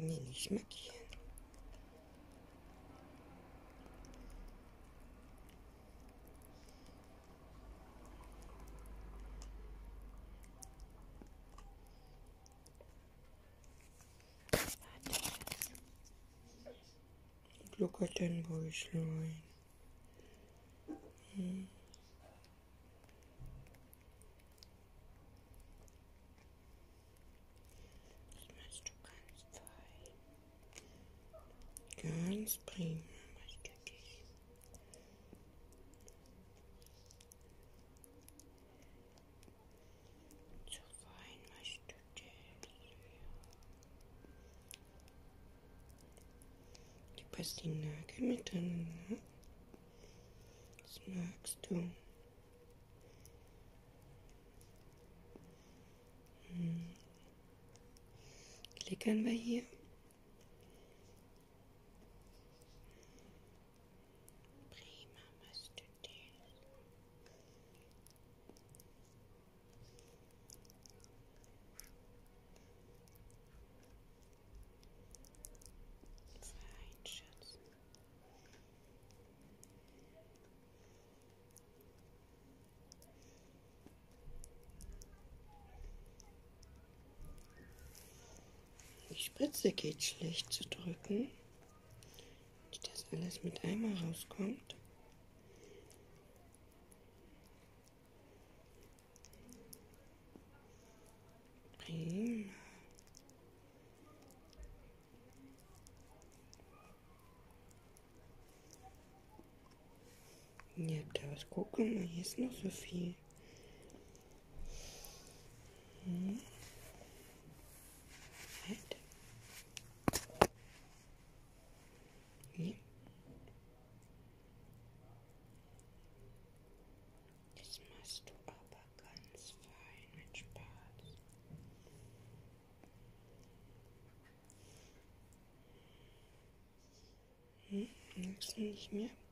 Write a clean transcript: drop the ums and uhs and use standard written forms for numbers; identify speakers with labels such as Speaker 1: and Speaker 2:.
Speaker 1: Nee, nicht markieren. Gluckert dein Bäuchlein. Das machst du ganz fein. Ganz prima machst du dich. So fein machst du dich. Du passt die Nagel miteinander. Das magst du. Klickern wir hier. Prima machst du dich. Fein, Schatz. Die Spritze geht schlecht zu drücken, nicht dass alles mit einmal rauskommt. Prima. Ja, da was gucken, mal, hier ist noch so viel. Halt. Hier. Das machst du aber ganz fein mit Spaß. Magst du nicht mehr?